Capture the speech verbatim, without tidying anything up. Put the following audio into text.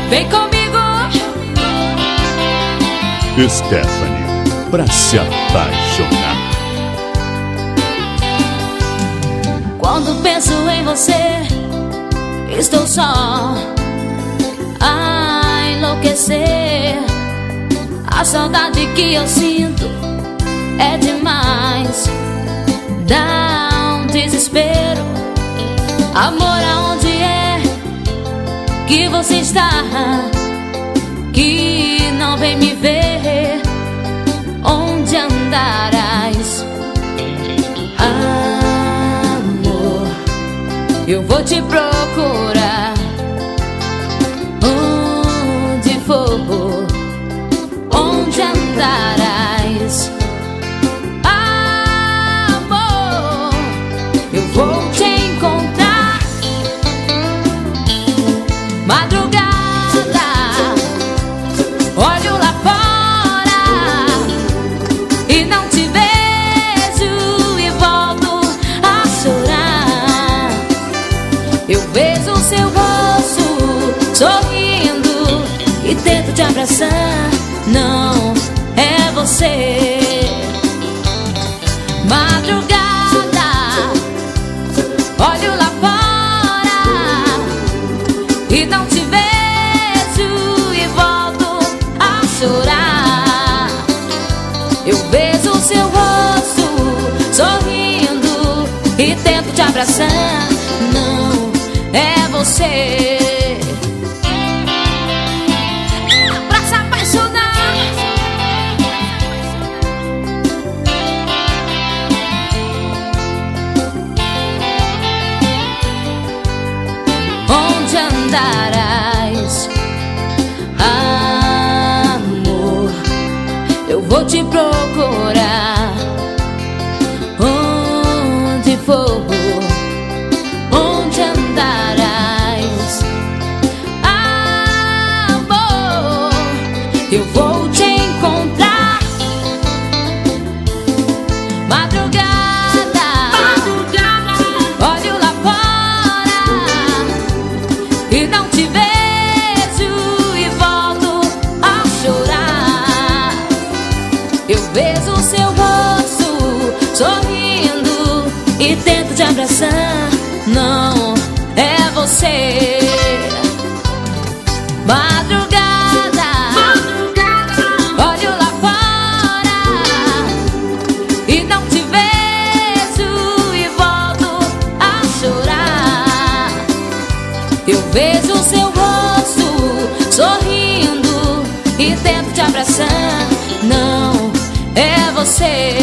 Vem comigo, Stephanie, pra se apaixonar. quando penso em você, estou só a enlouquecer. A saudade que eu sinto é demais, dá um desespero. Amor, aonde é que você está? Que não vem me ver, onde andarás? Amor, eu vou te procurar onde for, onde andarás? Amor, eu vou te encontrar. Madrugada, olho lá fora e não te vejo e volto a chorar. Eu vejo o seu rosto sorrindo e tento te abraçar. Não é você. Madrugada, olho lá fora e não te vejo e volto a chorar. Eu vejo o seu rosto sorrindo e tento te abraçar. Não é você. Pra se apaixonar, onde andarás? Amor, eu vou te procurar onde for, onde andarás? Amor, eu vou te encontrar. Madrugada, olho lá fora e não te vejo e volto a chorar. Eu vejo o seu rosto sorrindo e tento te abraçar. Não é você. Madrugada, olho lá fora e não te vejo e volto a chorar. Eu vejo o seu rosto sorrindo e tento te abraçar. Não é você.